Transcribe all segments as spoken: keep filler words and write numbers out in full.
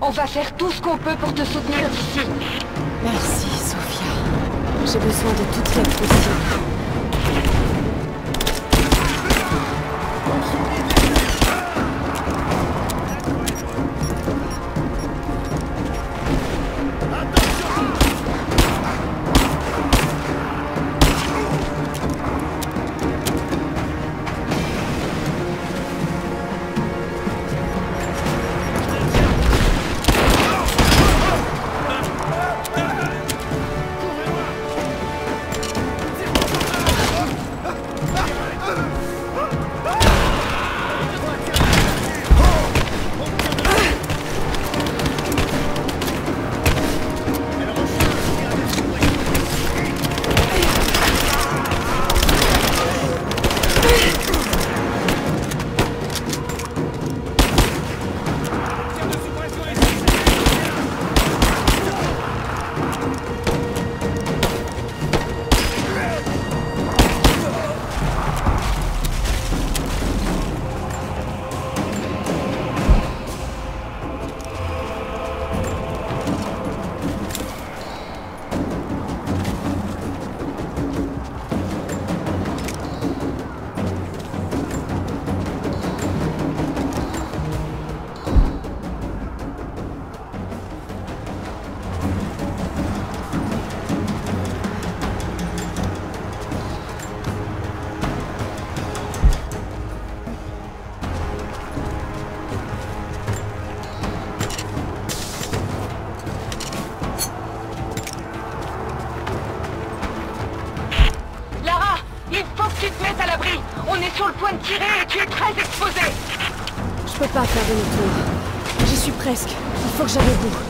On va faire tout ce qu'on peut pour te soutenir d'ici. Merci, Sophia. J'ai besoin de toute l'aide possible. Sur le point de tirer et tu es très exposé. Je peux pas faire demi-tour. J'y suis presque. Il faut que j'aille au bout.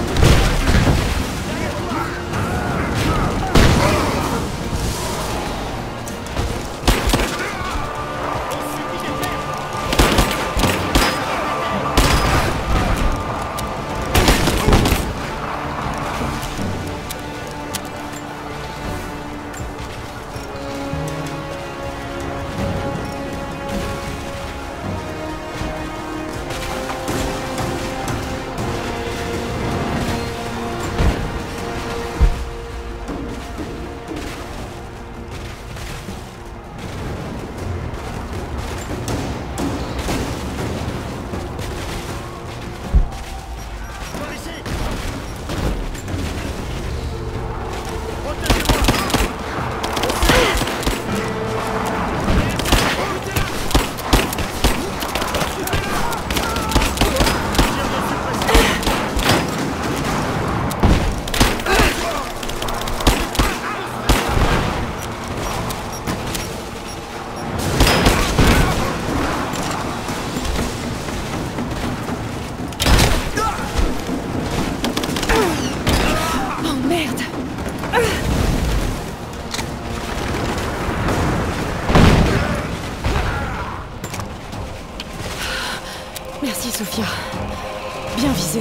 Merci, Sophia. Bien visé.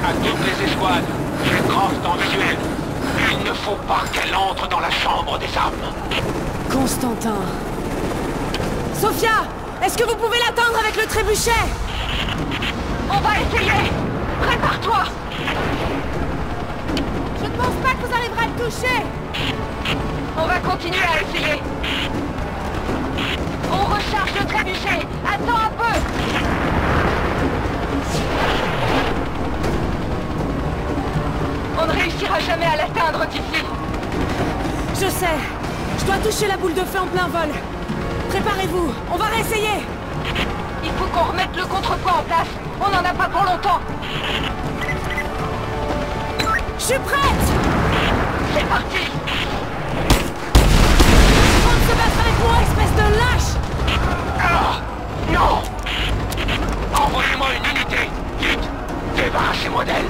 À toutes les escouades, j'ai Croft en visuel. Il ne faut pas qu'elle entre dans la chambre des armes. Constantin... Sophia! Est-ce que vous pouvez l'atteindre avec le trébuchet? On va essayer. Prépare-toi. Je ne pense pas que vous arriverez à le toucher. On va continuer à essayer. On recharge le trébuchet. Attends un peu. On ne réussira jamais à l'atteindre d'ici. Je sais. Je dois toucher la boule de feu en plein vol. Préparez-vous. On va réessayer. Il faut qu'on remette le contrepoids en place. On n'en a pas pour longtemps. Je suis prête. C'est parti. On va se battre avec moi, espèce de lâche. Ah, non. Envoyez-moi une unité. Vite. Débarrassez-moi d'elle.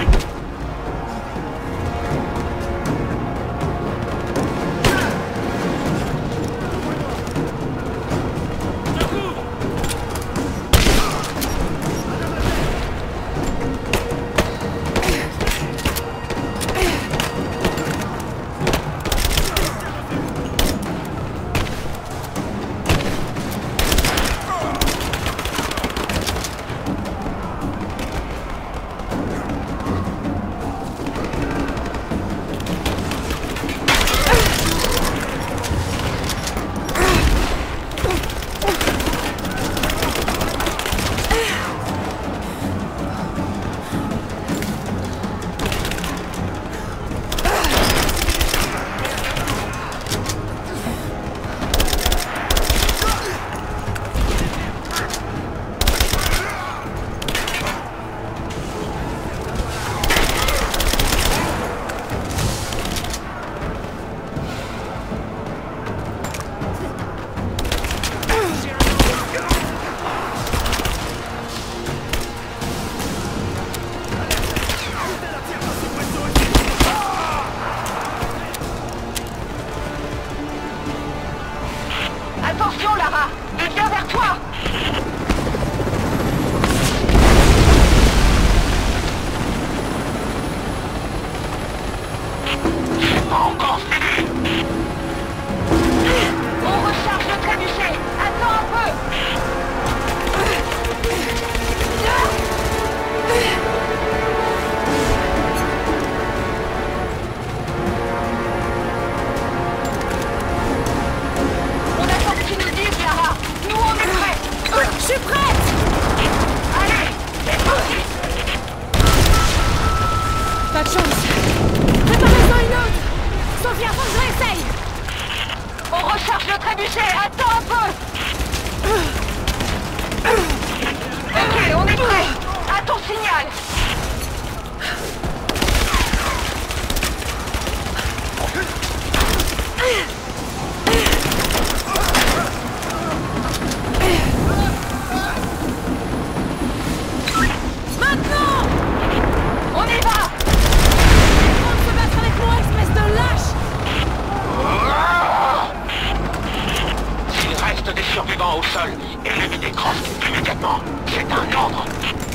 Attention, Lara. Il vient vers toi. C'est pas encore fini. On recharge le trébuchet. Attends un peu. On attend que tu nous dises, Lara. Nous, on est prêts. Je suis prête. Allez, c'est parti. Pas de chance. Préparez-en une autre. Sophia, faut que je réessaye. On recharge le trébuchet. Attends un peu. Ok, on est prêts. À ton signal. Maintenant. On y va. On se battre avec moi, espèce de lâche. S'il reste des survivants au sol, éliminez Croft immédiatement. C'est un ordre.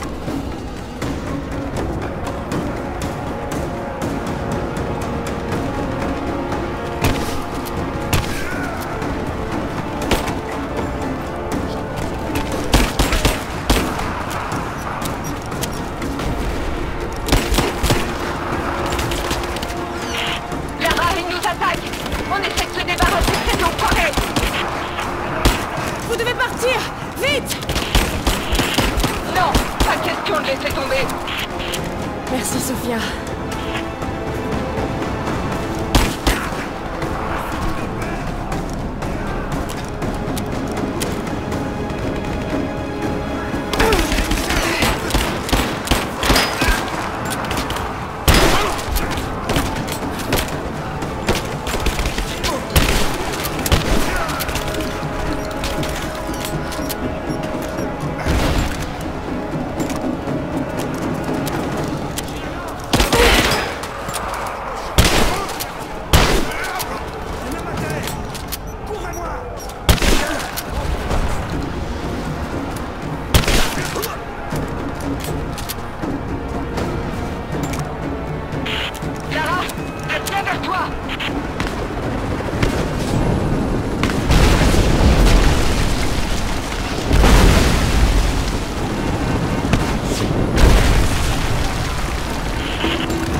Lara, il nous attaque. On essaie de se débarrasser de cet enfoiré. Vous devez partir. Vite. Non, pas question de laisser tomber. Merci, Sophia.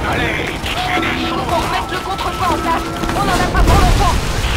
Allez, Il faut qu'on remette le contrepoids en place. On n'en a pas pour longtemps.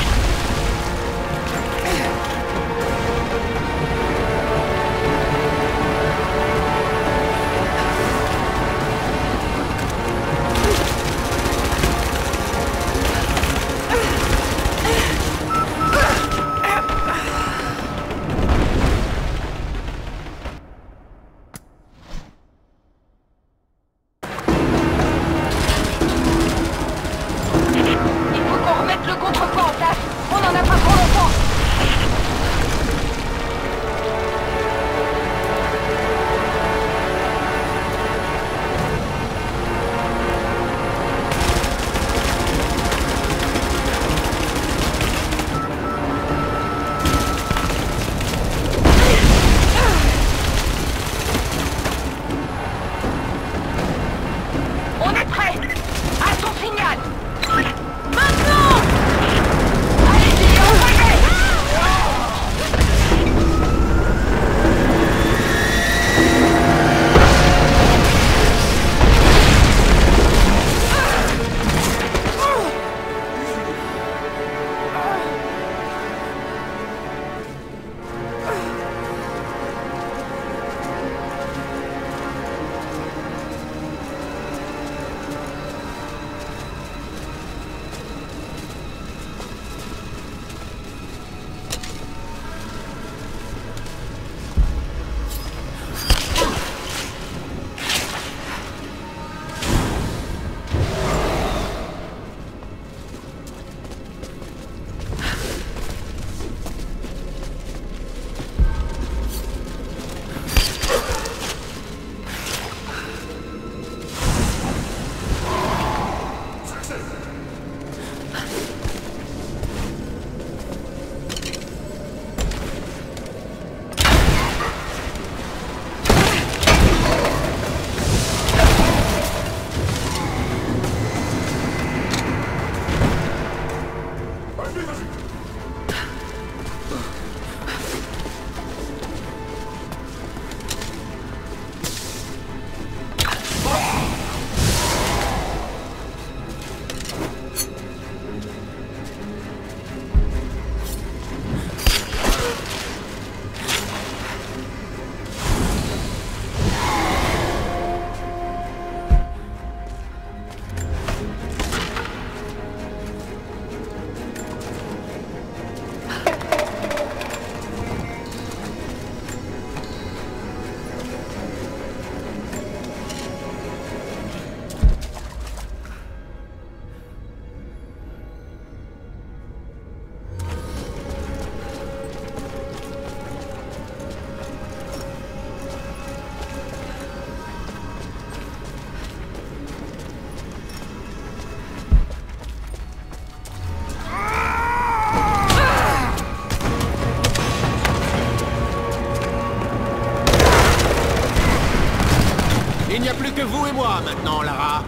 Il n'y a plus que vous et moi maintenant, Lara.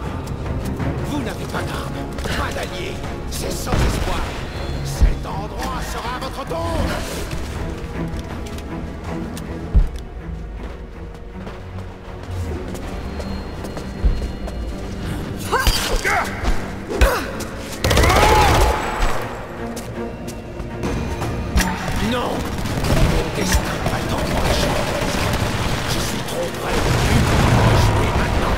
Vous n'avez pas d'armes, pas d'alliés. C'est sans espoir. Cet endroit sera votre tombe. Non! Mon destin m'attend dans la chambre. Je suis trop près de lui pour jouer maintenant.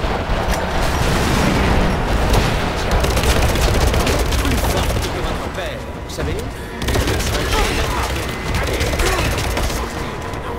Plus forte que votre père, vous savez? Il ne serait jamais parvenu. Allez, sortez maintenant.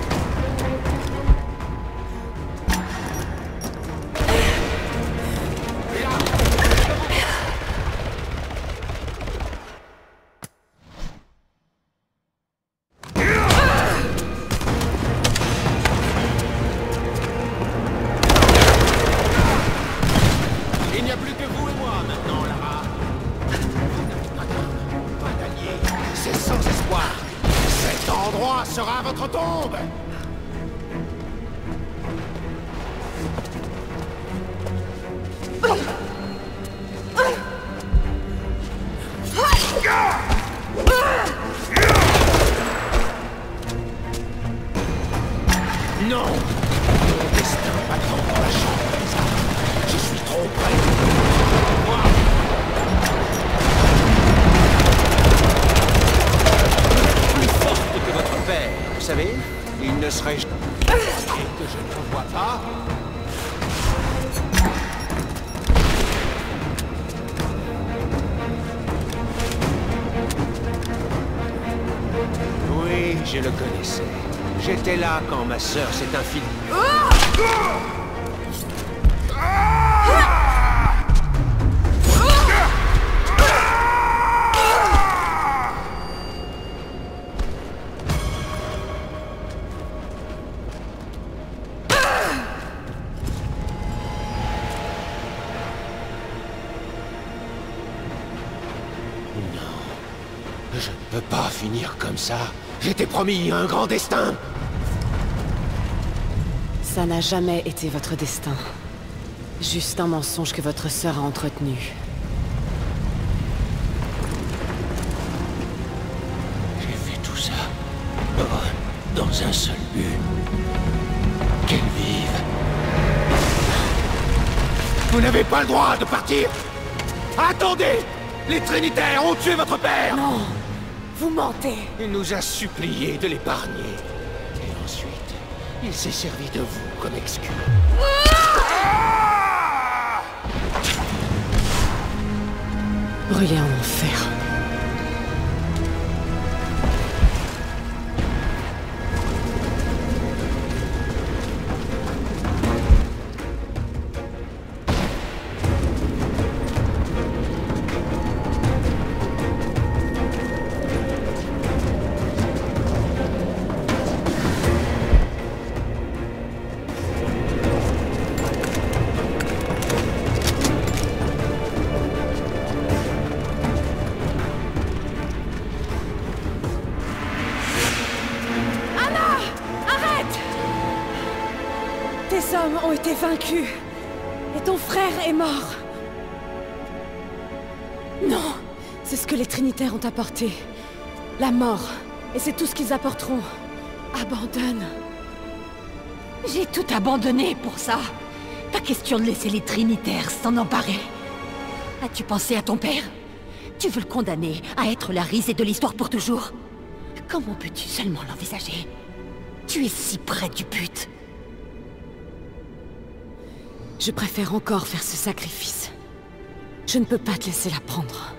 Il n'y a plus que vous et moi maintenant, Lara. Vous n'avez pas d'armes, pas d'alliés. C'est sans espoir. Cet endroit sera votre tombe. Non! Mon destin m'attend dans la chambre. Je suis trop près. je le connaissais. J'étais là quand ma sœur s'est infiltrée. Je ne peux pas finir comme ça. J'étais promis un grand destin. Ça n'a jamais été votre destin. Juste un mensonge que votre sœur a entretenu. J'ai fait tout ça oh, dans un seul but. Qu'elle vive. Vous n'avez pas le droit de partir. Attendez! Les Trinitaires ont tué votre père! Non! Vous mentez! Il nous a supplié de l'épargner. Et ensuite, il s'est servi de vous comme excuse. Brûlez en enfer. Tes hommes ont été vaincus. Et ton frère est mort. Non! C'est ce que les Trinitaires ont apporté. La mort. Et c'est tout ce qu'ils apporteront. Abandonne. J'ai tout abandonné pour ça. Pas question de laisser les Trinitaires s'en emparer. As-tu pensé à ton père? Tu veux le condamner à être la risée de l'histoire pour toujours? Comment peux-tu seulement l'envisager? Tu es si près du but. Je préfère encore faire ce sacrifice. Je ne peux pas te laisser la prendre.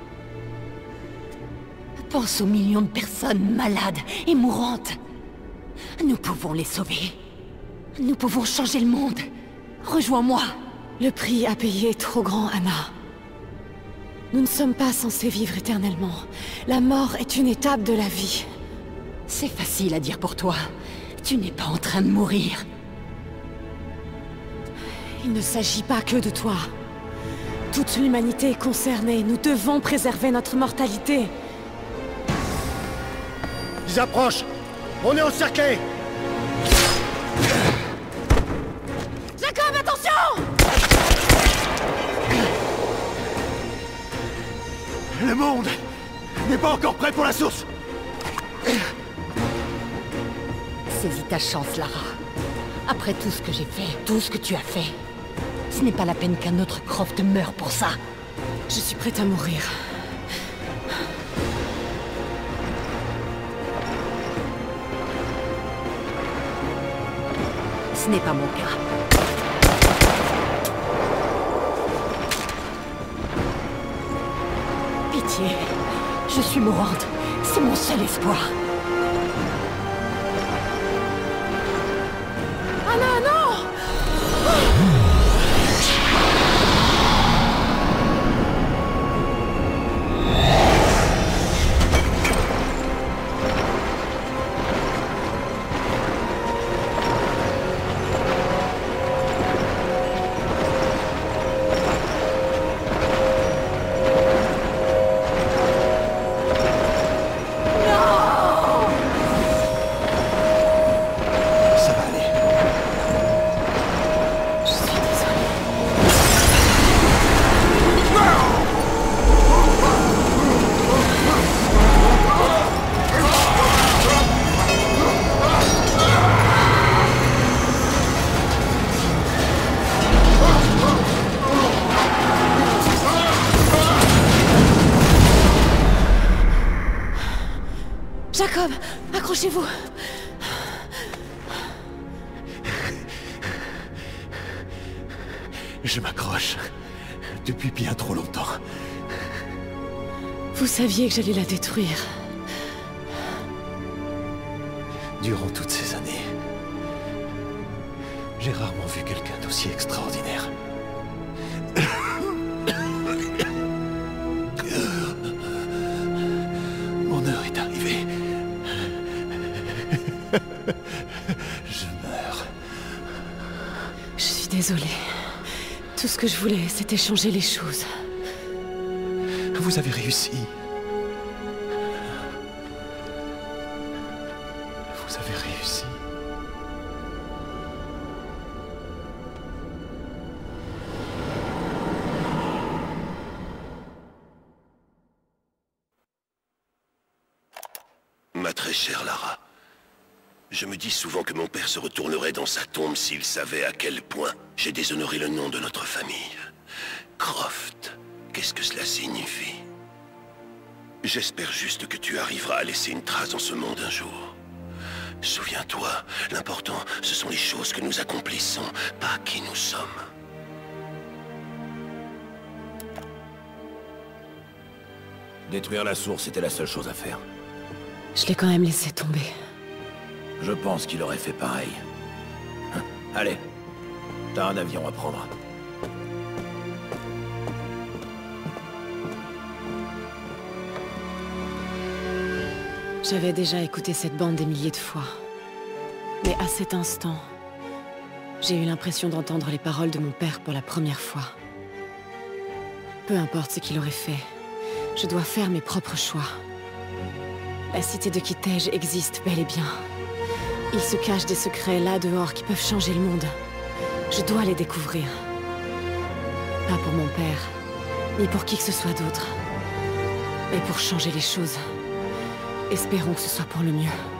Pense aux millions de personnes malades et mourantes. Nous pouvons les sauver. Nous pouvons changer le monde. Rejoins-moi. Le prix à payer est trop grand, Anna. Nous ne sommes pas censés vivre éternellement. La mort est une étape de la vie. C'est facile à dire pour toi. Tu n'es pas en train de mourir. Il ne s'agit pas que de toi. Toute l'humanité est concernée. Nous devons préserver notre mortalité. Ils approchent. On est encerclés. Jacob, attention! Le monde n'est pas encore prêt pour la source. Saisis ta chance, Lara. Après tout ce que j'ai fait, tout ce que tu as fait, ce n'est pas la peine qu'un autre Croft meure pour ça. Je suis prête à mourir. Ce n'est pas mon cas. Pitié, je suis mourante. C'est mon seul espoir. Anna, non! Jacob, accrochez-vous. Je m'accroche. Depuis bien trop longtemps. Vous saviez que j'allais la détruire. Durant toutes ces années, j'ai rarement vu quelqu'un d'aussi extraordinaire. Mon heure est arrivée. Je meurs. Je suis désolée. Tout ce que je voulais, c'était changer les choses. Vous avez réussi. Vous avez réussi. Ma très chère Lara, je me dis souvent que mon père se retournerait dans sa tombe s'il savait à quel point j'ai déshonoré le nom de notre famille. Croft, qu'est-ce que cela signifie? J'espère juste que tu arriveras à laisser une trace dans ce monde un jour. Souviens-toi, l'important, ce sont les choses que nous accomplissons, pas qui nous sommes. Détruire la source était la seule chose à faire. Je l'ai quand même laissé tomber. Je pense qu'il aurait fait pareil. Hein, allez, t'as un avion à prendre. J'avais déjà écouté cette bande des milliers de fois. Mais à cet instant, j'ai eu l'impression d'entendre les paroles de mon père pour la première fois. Peu importe ce qu'il aurait fait, je dois faire mes propres choix. La cité de Kitej existe bel et bien. Il se cache des secrets là dehors qui peuvent changer le monde. Je dois les découvrir. Pas pour mon père, ni pour qui que ce soit d'autre. Mais pour changer les choses. Espérons que ce soit pour le mieux.